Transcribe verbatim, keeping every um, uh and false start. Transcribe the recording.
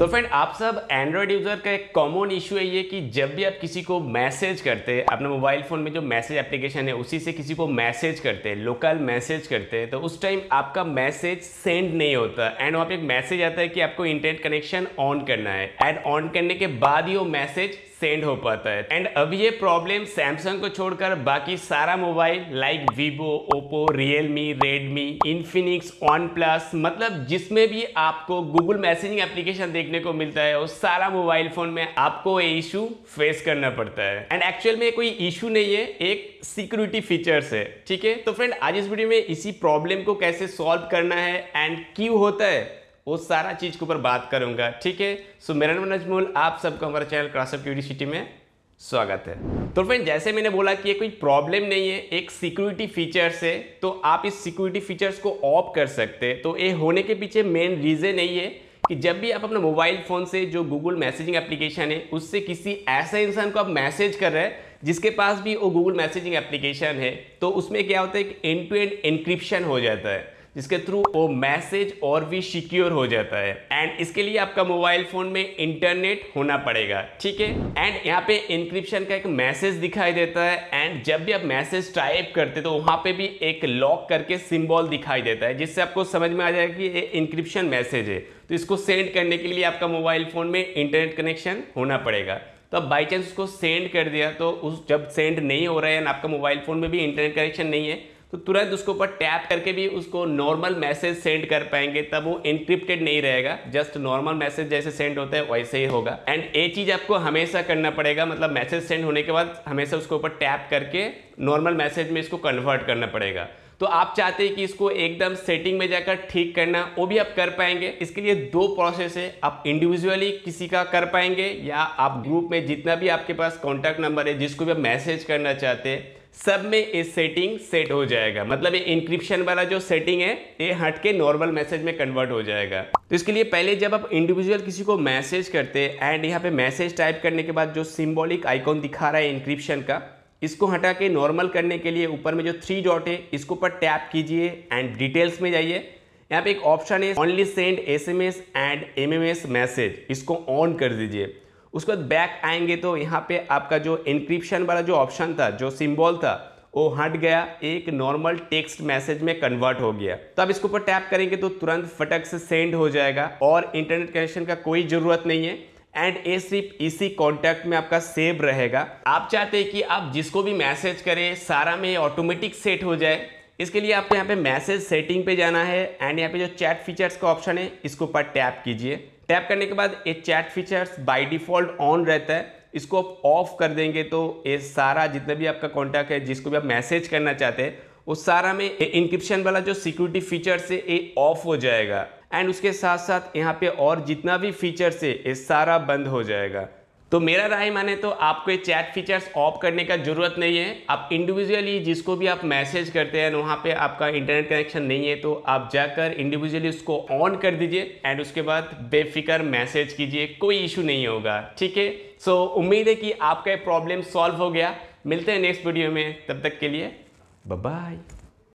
तो फ्रेंड, आप सब एंड्रॉयड यूजर का एक कॉमन इशू है ये कि जब भी आप किसी को मैसेज करते हैं, अपने मोबाइल फोन में जो मैसेज एप्लीकेशन है उसी से किसी को मैसेज करते हैं, लोकल मैसेज करते हैं, तो उस टाइम आपका मैसेज सेंड नहीं होता एंड वहाँ पे एक मैसेज आता है कि आपको इंटरनेट कनेक्शन ऑन करना है एंड ऑन करने के बाद ही वो मैसेज सेंड हो पाता है। एंड अब ये प्रॉब्लम सैमसंग को छोड़कर बाकी सारा mobile like Vivo, Oppo, Realme, Redmi, Infinix, OnePlus, मतलब जिसमें भी आपको गूगल मैसेजिंग एप्लीकेशन देखने को मिलता है वो सारा मोबाइल फोन में आपको ये इशू फेस करना पड़ता है। एंड एक्चुअल में कोई इशू नहीं है, एक सिक्योरिटी फीचर्स है। ठीक है, तो फ्रेंड आज इस वीडियो में इसी प्रॉब्लम को कैसे सॉल्व करना है एंड क्यों होता है वो सारा चीज के ऊपर बात करूंगा। ठीक है, सो मेरा नाम नजमुल, आप सबको हमारे चैनल क्रॉसअप क्यूरियोसिटी में स्वागत है। तो फ्रेंड, जैसे मैंने बोला कि ये कोई प्रॉब्लम नहीं है, एक सिक्योरिटी फीचर्स है, तो आप इस सिक्योरिटी फीचर्स को ऑफ कर सकते हैं। तो ये होने के पीछे मेन रीजन यही है कि जब भी आप अपने मोबाइल फोन से जो गूगल मैसेजिंग एप्लीकेशन है उससे किसी ऐसे इंसान को आप मैसेज कर रहे हैं जिसके पास भी वो गूगल मैसेजिंग एप्लीकेशन है, तो उसमें क्या होता है कि एंड टू एंड एन्क्रिप्शन हो जाता है जिसके थ्रू वो मैसेज और भी सिक्योर हो जाता है। एंड इसके लिए आपका मोबाइल फोन में इंटरनेट होना पड़ेगा। ठीक है, एंड यहाँ पे एन्क्रिप्शन का एक मैसेज दिखाई देता है एंड जब भी आप मैसेज टाइप करते तो वहाँ पे भी एक लॉक करके सिंबल दिखाई देता है जिससे आपको समझ में आ जाएगा कि ये एन्क्रिप्शन मैसेज है। तो इसको सेंड करने के लिए आपका मोबाइल फोन में इंटरनेट कनेक्शन होना पड़ेगा। तो अब बाई चांस उसको सेंड कर दिया तो उस जब सेंड नहीं हो रहा है आपका मोबाइल फोन में भी इंटरनेट कनेक्शन नहीं है तो तुरंत उसके ऊपर टैप करके भी उसको नॉर्मल मैसेज सेंड कर पाएंगे, तब वो एन्क्रिप्टेड नहीं रहेगा, जस्ट नॉर्मल मैसेज जैसे सेंड होता है वैसे ही होगा। एंड ये चीज आपको हमेशा करना पड़ेगा, मतलब मैसेज सेंड होने के बाद हमेशा उसके ऊपर टैप करके नॉर्मल मैसेज में इसको कन्वर्ट करना पड़ेगा। तो आप चाहते हैं कि इसको एकदम सेटिंग में जाकर ठीक करना, वो भी आप कर पाएंगे। इसके लिए दो प्रोसेस है, आप इंडिविजुअली किसी का कर पाएंगे या आप ग्रुप में जितना भी आपके पास कॉन्टैक्ट नंबर है जिसको भी आप मैसेज करना चाहते हैं सब में ये सेटिंग सेट हो जाएगा। मतलब ये इंक्रिप्शन वाला जो सेटिंग है ये हट के नॉर्मल मैसेज में कन्वर्ट हो जाएगा। तो इसके लिए पहले जब आप इंडिविजुअल किसी को मैसेज करते हैं एंड यहाँ पे मैसेज टाइप करने के बाद जो सिंबॉलिक आइकॉन दिखा रहा है इंक्रिप्शन का, इसको हटा के नॉर्मल करने के लिए ऊपर में जो थ्री डॉट है इसको ऊपर टैप कीजिए एंड डिटेल्स में जाइए। यहाँ पे एक ऑप्शन है only send S M S and M M S message, इसको ऑन कर दीजिए। उसके बाद बैक आएंगे तो यहाँ पे आपका जो एन्क्रिप्शन वाला जो ऑप्शन था, जो सिंबल था, वो हट गया, एक नॉर्मल टेक्स्ट मैसेज में कन्वर्ट हो गया। तो अब इसके ऊपर टैप करेंगे तो तुरंत फटक से सेंड हो जाएगा और इंटरनेट कनेक्शन का कोई ज़रूरत नहीं है एंड ये सिर्फ इसी कॉन्टैक्ट में आपका सेव रहेगा। आप चाहते हैं कि आप जिसको भी मैसेज करें सारा में ऑटोमेटिक सेट हो जाए, इसके लिए आपको यहाँ पे मैसेज सेटिंग पे जाना है एंड यहाँ पे जो चैट फीचर्स का ऑप्शन है इसको ऊपर टैप कीजिए। टैप करने के बाद ये chat features by default on रहता है, इसको आप ऑफ कर देंगे तो ये सारा जितना भी आपका कॉन्टैक्ट है जिसको भी आप मैसेज करना चाहते हैं वो सारा में इंक्रिप्शन वाला जो सिक्योरिटी फीचर्स है ये ऑफ हो जाएगा एंड उसके साथ साथ यहाँ पे और जितना भी फीचर्स है ये सारा बंद हो जाएगा। तो मेरा राय माने तो आपको ये चैट फीचर्स ऑफ करने का जरूरत नहीं है। आप इंडिविजुअली जिसको भी आप मैसेज करते हैं वहाँ पे आपका इंटरनेट कनेक्शन नहीं है तो आप जाकर इंडिविजुअली उसको ऑन कर दीजिए एंड उसके बाद बेफिक्र मैसेज कीजिए, कोई इशू नहीं होगा। ठीक है, सो उम्मीद है कि आपका ये प्रॉब्लम सॉल्व हो गया। मिलते हैं नेक्स्ट वीडियो में, तब तक के लिए बाय बाय।